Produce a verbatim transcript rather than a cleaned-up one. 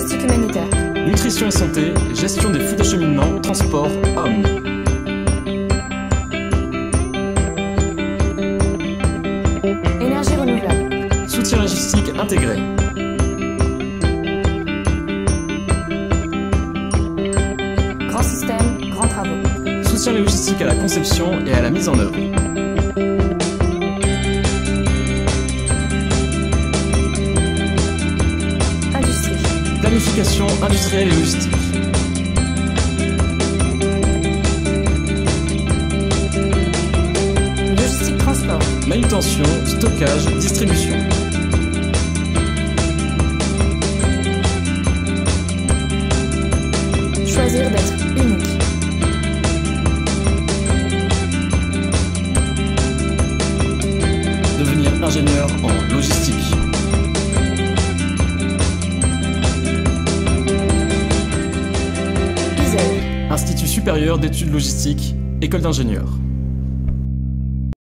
Logistique humanitaire. Nutrition et santé, gestion des flux d'acheminement, transport, hommes. Énergie renouvelable. Soutien logistique intégré. Grand système, grands travaux. Soutien logistique à la conception et à la mise en œuvre. Industrie. Planification industrielle et logistique. Logistique transport. Manutention, stockage, distribution. Choisir d'être unique. Devenir ingénieur en logistique. I S E L. Institut supérieur d'études logistiques, école d'ingénieurs.